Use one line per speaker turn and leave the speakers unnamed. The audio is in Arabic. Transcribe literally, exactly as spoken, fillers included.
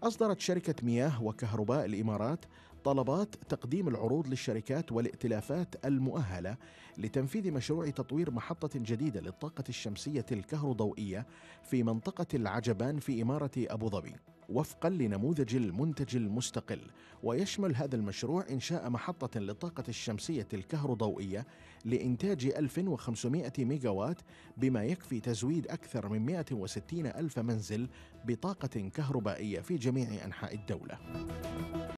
أصدرت شركة مياه وكهرباء الإمارات طلبات تقديم العروض للشركات والائتلافات المؤهلة لتنفيذ مشروع تطوير محطة جديدة للطاقة الشمسية الكهروضوئية في منطقة العجبان في إمارة أبو ظبي، وفقا لنموذج المنتج المستقل. ويشمل هذا المشروع إنشاء محطة للطاقة الشمسية الكهروضوئية لإنتاج ألف وخمسمائة ميجاوات، بما يكفي تزويد أكثر من مائة وستين ألف منزل بطاقة كهربائية في جميع أنحاء الدولة.